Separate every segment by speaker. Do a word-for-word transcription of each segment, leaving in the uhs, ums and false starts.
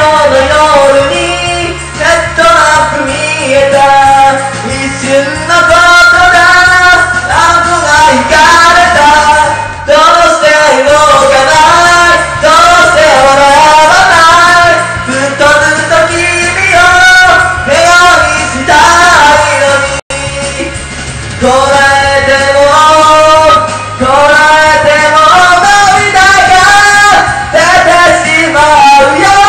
Speaker 1: の夜にネットランプ見えた一瞬のことだランプが引かれたどうして動かないどうして笑わないずっとずっと君を笑顔にしたいのにこらえてもこらえても涙が出てしまうよ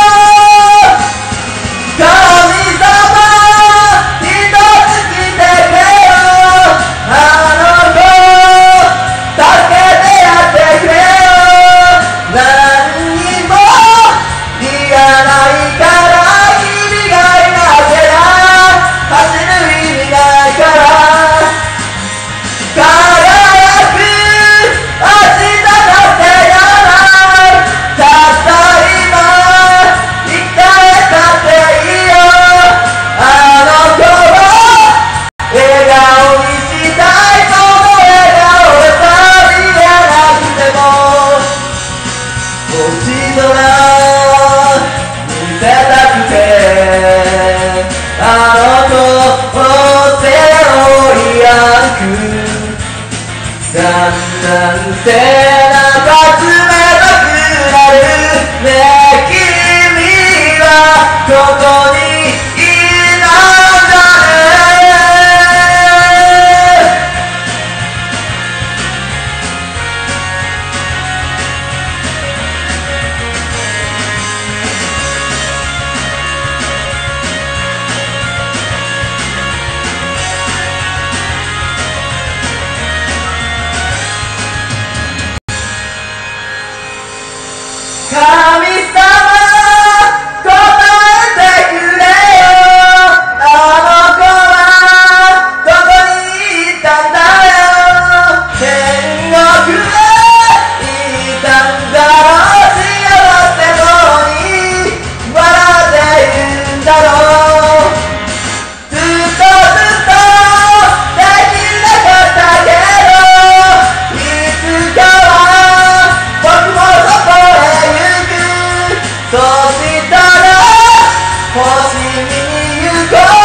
Speaker 1: 神様一つ来てくれよあの子助けてやってくれよ何にもいらないから君がいなきゃ走る意味ないから輝く明日だってやないたった今生き返ったっていいよあの子を笑顔にしたいその笑顔でさりげなくても星空見せたくてあの子を背負い歩くだんだん背中冷たくなるねえ君はここにいなんだね神様答えてくれよあの子はどこに行ったんだよ天国へ行ったんだろう幸せそうに笑っているんだろうずっとずっとできなかったけどいつかは僕もそこへそしたら星見に行こう